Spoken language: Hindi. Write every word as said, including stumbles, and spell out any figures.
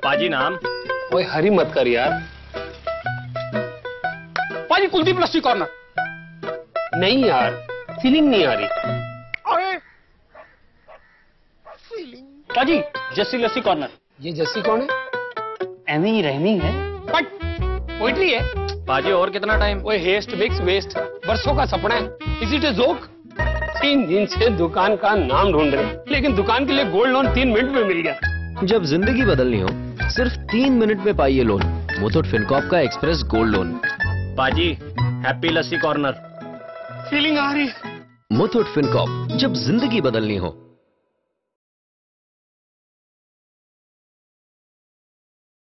पाजी नाम। ओए हरी मत कर यार। पाजी कुलदीप लस्सी कॉर्नर। नहीं यार, फीलिंग नहीं आ रही। अरे पाजी जस्सी लस्सी कॉर्नर। ये जस्सी कौन है? एमी रहमी है। बट पोइट्री है। पाजी और कितना टाइम? ओए हेस्ट मिक्स वेस्ट वर्षों का सपना है। Is it a joke? तीन दिन से दुकान का नाम ढूंढ रहे, लेकिन दुकान के लिए गोल्ड लोन तीन मिनट में मिल गया। जब जिंदगी बदलनी हो सिर्फ तीन मिनट में पाइए लोन। मुथूट फिनकॉर्प का एक्सप्रेस गोल्ड लोन। पाजी हैप्पी लस्सी कॉर्नर। फीलिंग आ रही है। मुथूट फिनकॉर्प, जब जिंदगी बदलनी हो।